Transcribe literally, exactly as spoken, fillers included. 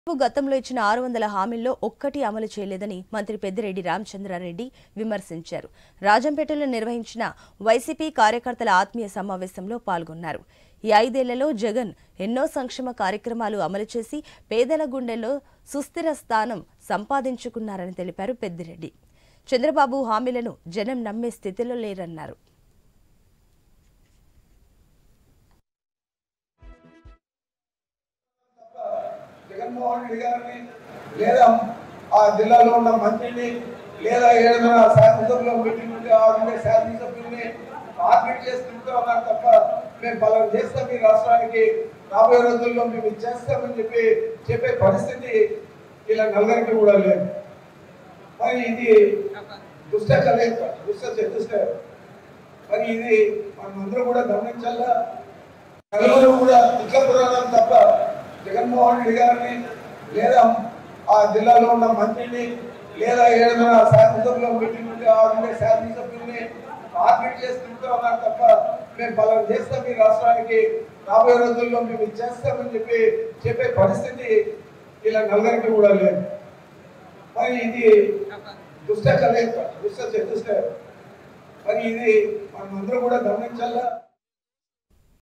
గతంలో ఇచ్చిన ఆరు వందల హామీల్లో ఒక్కటి అమలు చేయలేదని మంత్రి పెద్దిరెడ్డి రామచంద్రారెడ్డి విమర్శించారు. రాజంపేటలో నిర్వహించిన వైసీపీ కార్యకర్తల ఆత్మీయ సమావేశంలో పాల్గొన్నారు. ఈ ఐదేళ్లలో జగన్ ఎన్నో సంక్షేమ కార్యక్రమాలు అమలు చేసి పేదల గుండెల్లో సుస్థిర స్థానం సంపాదించుకున్నారని తెలిపారు పెద్దిరెడ్డి. చంద్రబాబు హామీలను జనం నమ్మే స్థితిలో లేరన్నారు. జగన్మోహన్ రెడ్డి గారిని లేదా ఆ జిల్లాలో ఉన్న మంత్రిని లేదా ఏదైనా శాసనసభలో మీటింగ్ ఉంటే ఆ శాసనసభ్యుల్ని టార్గెట్ చేసుకుంటూ ఉన్నారు తప్ప మేము పలానా చేస్తాం ఈ రాష్ట్రానికి రాబోయే రోజుల్లో మేము ఇది చేస్తామని చెప్పి చెప్పే పరిస్థితి ఇలా నలుగురికి కూడా లేదు. మరి ఇది దుష్ట కలయిక, దుష్ట చతుష్టయం. మరి ఇది మనమందరూ కూడా గమనించాలా. నలుగురు కూడా తిట్ల పురాణం తప్ప జగన్మోహన్ రెడ్డి గారిని లేదా ఆ జిల్లాలో ఉన్న మంత్రిని లేదా ఏదైనా శాసనసభలో మీటింగ్ ఉంటే ఆ శాసనసభ్యుల్ని టార్గెట్ చేసుకుంటూ ఉన్నారు తప్ప మేము పలానా చేస్తాం ఈ రాష్ట్రానికి రాబోయే రోజుల్లో మేము ఇది చేస్తామని చెప్పి చెప్పే పరిస్థితి ఇలా నలుగురికి కూడా లేదు. మరి ఇది దుష్ట కలయిక, దుష్ట చతుష్టయం. మరి ఇది మనమందరూ కూడా గమనించాలా.